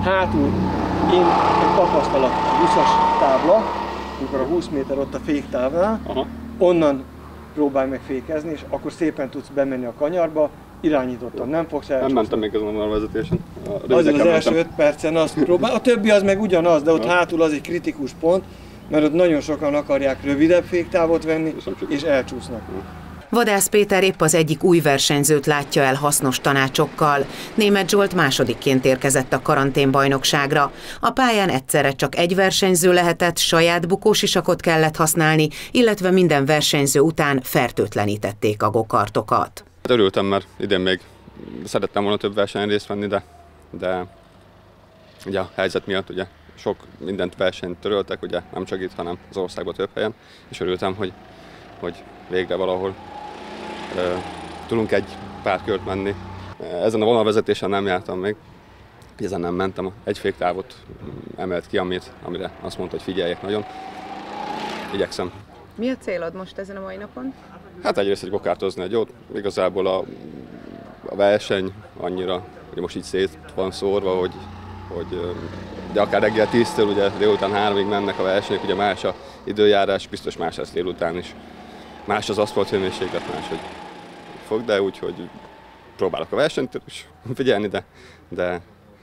hátul én egy tapasztalat, a 20-as tábla, amikor a 20 méter ott a féktávnál, onnan próbálj meg fékezni, és akkor szépen tudsz bemenni a kanyarba, irányítottan, nem fogsz elcsúszni. Nem mentem még azon a vonalvezetésen. Az első 5 percen azt próbál, a többi az meg ugyanaz, de ott hátul az egy kritikus pont, mert ott nagyon sokan akarják rövidebb féktávot venni, és elcsúsznak. Vadász Péter épp az egyik új versenyzőt látja el hasznos tanácsokkal. Németh Zsolt másodikként érkezett a karanténbajnokságra. A pályán egyszerre csak egy versenyző lehetett, saját bukósisakot kellett használni, illetve minden versenyző után fertőtlenítették a gokartokat. Örültem, mert idén még szerettem volna több versenyen részt venni, de ugye a helyzet miatt ugye sok mindent versenyt töröltek, ugye nem csak itt, hanem az országban több helyen, és örültem, hogy végre valahol tudunk egy pár kört menni. Ezen a vonalvezetésen nem jártam még, ezen nem mentem, egy féktávot emelt ki, amire azt mondta, hogy figyeljek nagyon. Igyekszem. Mi a célod most ezen a mai napon? Hát egyrészt egy gokártozni egy jót, igazából a verseny annyira, hogy most így szét van szórva, hogy de akár reggel 10-től, ugye délután 3-ig mennek a versenyek, ugye más a időjárás, biztos más lesz délután is. Más az aszfalthőmérséklet, máshogy fog, de úgyhogy próbálok a versenyt is figyelni, de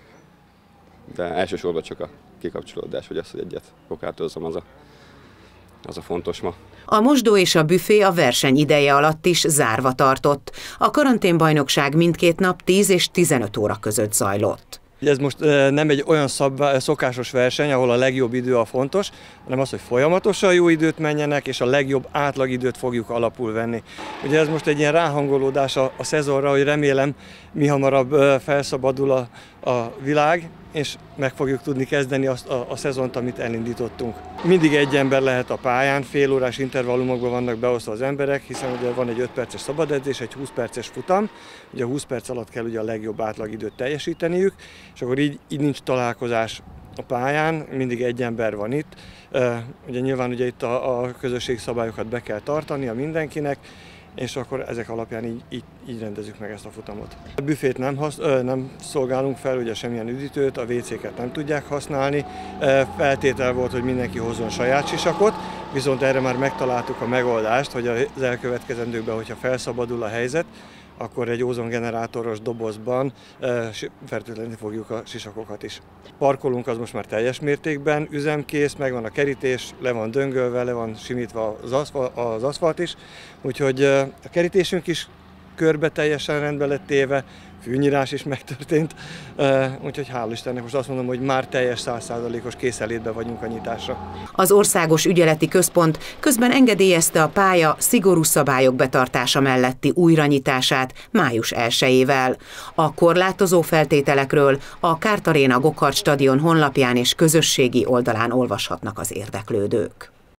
elsősorban csak a kikapcsolódás, vagy az, hogy egyet gokártozzam, az a fontos ma. A mosdó és a büfé a verseny ideje alatt is zárva tartott. A karanténbajnokság mindkét nap 10 és 15 óra között zajlott. Ez most nem egy olyan szokásos verseny, ahol a legjobb idő a fontos, hanem az, hogy folyamatosan jó időt menjenek, és a legjobb átlagidőt fogjuk alapul venni. Ugye ez most egy ilyen ráhangolódás a szezonra, hogy remélem mihamarabb felszabadul a világ, és meg fogjuk tudni kezdeni azt a szezont, amit elindítottunk. Mindig egy ember lehet a pályán, félórás intervallumokban vannak beosztva az emberek, hiszen ugye van egy 5 perces szabadedzés, egy 20 perces futam, ugye a 20 perc alatt kell ugye a legjobb átlagidőt teljesíteniük, és akkor így nincs találkozás a pályán, mindig egy ember van itt. Ugye nyilván ugye itt a közösségszabályokat be kell tartania mindenkinek, és akkor ezek alapján így rendezzük meg ezt a futamot. A büfét nem szolgálunk fel, ugye semmilyen üdítőt, a WC-ket nem tudják használni. Feltétel volt, hogy mindenki hozzon saját sisakot, viszont erre már megtaláltuk a megoldást, hogy az elkövetkezendőkben, hogyha felszabadul a helyzet, akkor egy ózongenerátoros dobozban fertőtleníteni fogjuk a sisakokat is. Parkolunk az most már teljes mértékben üzemkész, megvan a kerítés, le van döngölve, le van simítva az aszfalt is, úgyhogy a kerítésünk is körbe teljesen rendbe lett téve, fűnyírás is megtörtént, úgyhogy hál' Istennek most azt mondom, hogy már teljes 100%-os készenlétben vagyunk a nyitásra. Az Országos Ügyeleti Központ közben engedélyezte a pálya szigorú szabályok betartása melletti újranyitását május 1-ével. A korlátozó feltételekről a Kárth Aréna Gokart stadion honlapján és közösségi oldalán olvashatnak az érdeklődők.